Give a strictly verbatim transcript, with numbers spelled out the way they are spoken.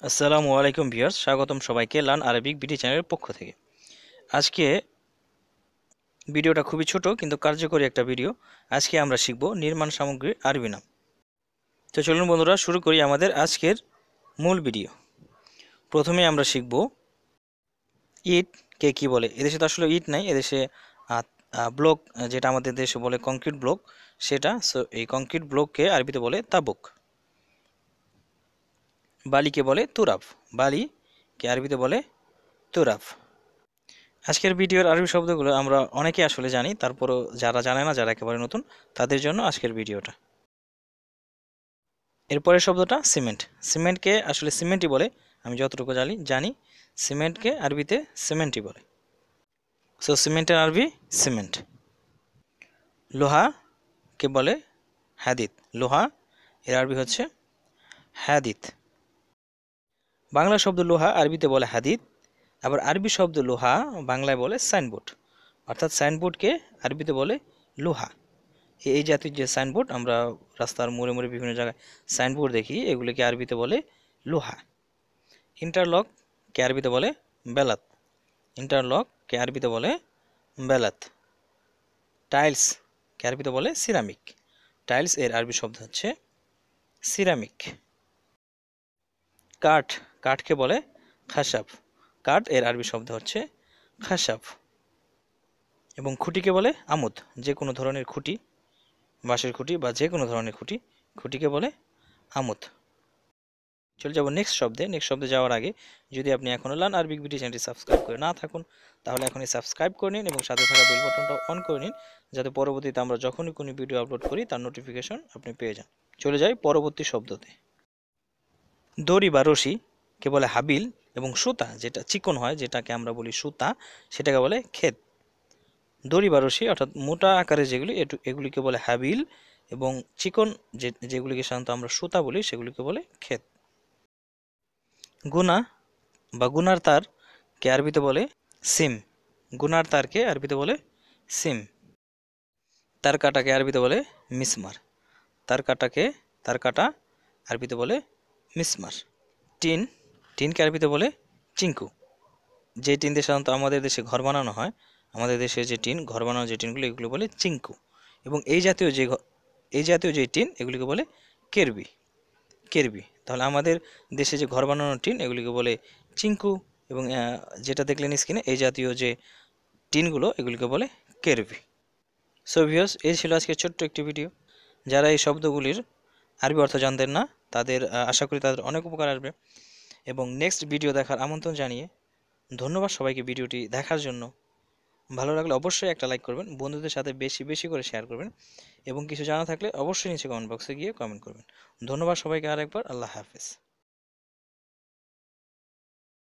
আসসালামু আলাইকুম ভিউয়ার্স, স্বাগতম সবাইকে লার্ন আরবিক বিডি চ্যানেলের পক্ষ থেকে। আজকে ভিডিওটা খুবই ছোট কিন্তু কার্যকরী একটা ভিডিও। আজকে আমরা শিখব নির্মাণ সামগ্রীর আরবি নাম। তো চলুন বন্ধুরা, শুরু করি আমাদের আজকের মূল ভিডিও। প্রথমে আমরা শিখব ইট কে কী বলে। এদেশে তো আসলে ইট নাই, এদেশে ব্লক, যেটা আমাদের দেশে বলে কংক্রিট ব্লক, সেটা। সো এই কংক্রিট ব্লককে আরবিতে বলে তাবুক। বালিকে বলে তুরাব, বালিকে আরবিতে বলে তুরাব। আজকের ভিডিওর আরবি শব্দগুলো আমরা অনেকে আসলে জানি, তারপরও যারা জানে না, যারা একেবারে নতুন, তাদের জন্য আজকের ভিডিওটা। এরপরের শব্দটা সিমেন্ট। সিমেন্টকে আসলে সিমেন্টই বলে, আমি যতটুকু জানি জানি সিমেন্টকে আরবিতে সিমেন্টই বলে। সো সিমেন্টের আরবি সিমেন্ট। লোহাকে বলে হাদিদ, লোহা এর আরবি হচ্ছে হাদিদ। বাংলা শব্দ লোহা আরবিতে বলে হাদিদ, আবার আরবি শব্দ লোহা বাংলায় বলে সাইনবোর্ড, অর্থাৎ সাইনবোর্ডকে আরবিতে বলে লোহা। এই জাতীয় যে সাইনবোর্ড আমরা রাস্তার মোড়ে মোড়ে বিভিন্ন জায়গায় সাইনবোর্ড দেখি, এগুলিকে আরবিতে বলে লোহা। ইন্টারলককে আরবিতে বলে বেলাত, ইন্টারলককে আরবিতে বলে বেলাত। টাইলসকে আরবিতে বলে সিরামিক, টাইলস এর আরবি শব্দ হচ্ছে সিরামিক। কাঠ, কাঠকে বলে খাসাব, কাঠ এর আরবি শব্দ হচ্ছে খাসাব। এবং খুঁটিকে বলে আমুদ, যে কোনো ধরনের খুঁটি, বাঁশের খুঁটি বা যে কোনো ধরনের খুঁটি, খুঁটিকে বলে আমুদ। চলে যাব নেক্সট শব্দে। নেক্সট শব্দে যাওয়ার আগে যদি আপনি এখনও লার্ন আরবিক বিডি চ্যানেলটি সাবস্ক্রাইব করে না থাকুন, তাহলে এখনই সাবস্ক্রাইব করে নিন এবং সাথে থাকা বেল বাটনটা অন করে নিন, যাতে পরবর্তীতে আমরা যখনই কোনো ভিডিও আপলোড করি তার নোটিফিকেশন আপনি পেয়ে যান। চলে যাই পরবর্তী শব্দতে। দড়ি বা রশি কে বলে হাবিল, এবং সুতা যেটা চিকন হয়, যেটাকে আমরা বলি সুতা, সেটাকে বলে ক্ষেত। দড়ি বা রশি অর্থাৎ মোটা আকারে যেগুলি, এগুলিকে বলে হাবিল, এবং চিকন যে যেগুলিকে সাধারণত আমরা সুতা বলি, সেগুলিকে বলে ক্ষেত। গুনা বা গুনার তার কে আরবিতে বলে সিম, গুনার তারকে আরবিতে বলে সিম। তার কাটাকে আরবিতে বলে মিসমার, তার কাটাকে তার কাটা আরবিতে বলে মিসমার। টিন, টিনকে আরবিতে বলে চিঙ্কু, যে টিন দিয়ে সাধারণত আমাদের দেশে ঘর বানানো হয়, আমাদের দেশে যে টিন, ঘর বানানো যে টিনগুলো, এগুলো বলে চিঙ্কু। এবং এই জাতীয় যে এই জাতীয় যে টিন, এগুলিকে বলে কেরবি, কেরবি। তাহলে আমাদের দেশে যে ঘর বানানোর টিন, এগুলিকে বলে চিঙ্কু, এবং যেটা দেখলেন স্ক্রিনে, এই জাতীয় যে টিনগুলো, এগুলিকে বলে কেরবি। সো ভিউয়ার্স, এই ছিল আজকে ছোট্ট একটি ভিডিও। যারা এই শব্দগুলির আরবি অর্থ জানতেন না, তাদের আশা করি তাদের অনেক উপকার আসবে। এবং নেক্সট ভিডিও দেখার আমন্ত্রণ জানিয়ে ধন্যবাদ সবাইকে ভিডিওটি দেখার জন্য। ভালো লাগলে অবশ্যই একটা লাইক করবেন, বন্ধুদের সাথে বেশি বেশি করে শেয়ার করবেন, এবং কিছু জানা থাকলে অবশ্যই নিচে কমেন্ট বক্সে গিয়ে কমেন্ট করবেন। ধন্যবাদ সবাইকে আরেকবার। আল্লাহ হাফেজ।